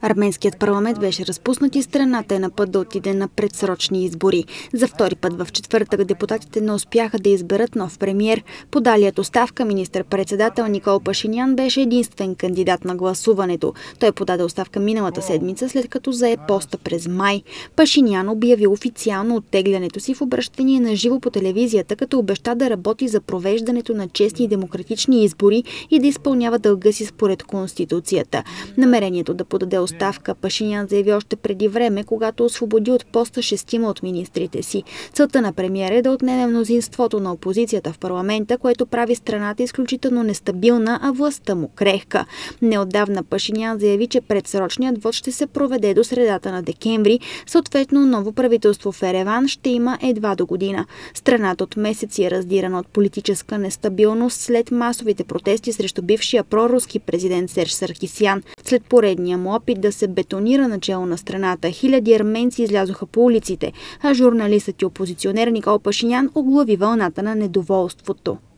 Арменският парламент беше разпуснат и страната е на път да отиде на предсрочни избори. За втори път в четвъртък депутатите не успяха да изберат нов премиер. Подалият оставка министър-председател Никол Пашинян беше единствен кандидат на гласуването. Той подаде оставка миналата седмица, след като зае поста през май. Пашинян обяви официално оттеглянето си в обръщение на живо по телевизията, като обеща да работи за провеждането на честни и демократични избори и да изпълнява дълга си според Конституцията. Намерението да подаде оставка Пашинян заяви още преди време, когато освободи от поста 6 от министрите си. Целта на премиера е да отнеме мнозинството на опозицията в парламента, което прави страната изключително нестабилна, а властта му крехка. Неотдавна Пашинян заяви, че предсрочният вод ще се проведе до средата на декември, съответно ново правителство в Ереван ще има едва до година. Страната от месеци е раздирана от политическа нестабилност след масовите протести срещу бившия проруски президент Серж Саркисян. След поредния му опит да се бетонира начело на страната, хиляди арменци излязоха по улиците, а журналистът и опозиционер Никол Пашинян оглави вълната на недоволството.